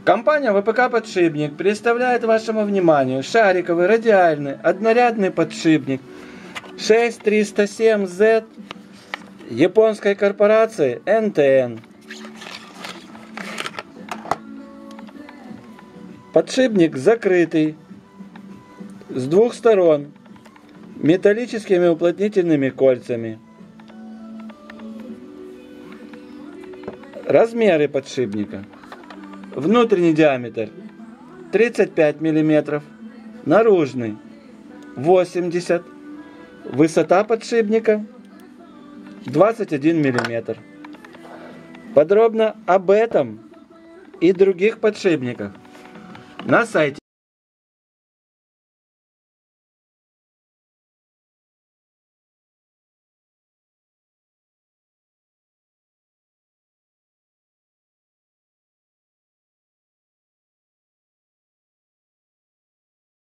Компания ВПК «Подшипник» представляет вашему вниманию шариковый радиальный однорядный подшипник 6307Z японской корпорации NTN. Подшипник закрытый с двух сторон металлическими уплотнительными кольцами. Размеры подшипника. Внутренний диаметр 35 мм, наружный 80 мм, высота подшипника 21 мм. Подробно об этом и других подшипниках на сайте